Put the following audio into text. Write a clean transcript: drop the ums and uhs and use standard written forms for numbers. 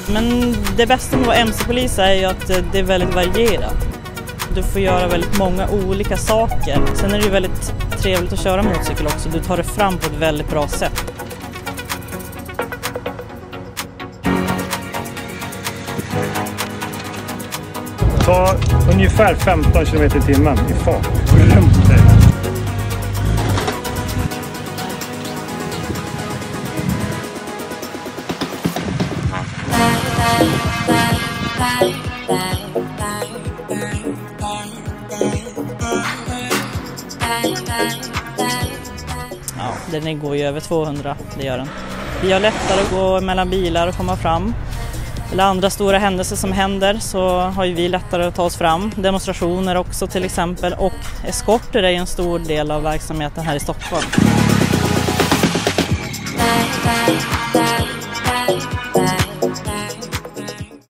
Men det bästa med att vara MC-polis är ju att det är väldigt varierat. Du får göra väldigt många olika saker. Sen är det ju väldigt trevligt att köra motorcykel också. Du tar det fram på ett väldigt bra sätt. Ta ungefär 15 km i timmen i fart. Ja, den går ju över 200, det gör den. Vi har lättare att gå mellan bilar och komma fram. Eller andra stora händelser som händer så har ju vi lättare att ta oss fram. Demonstrationer också till exempel, och eskorter är en stor del av verksamheten här i Stockholm.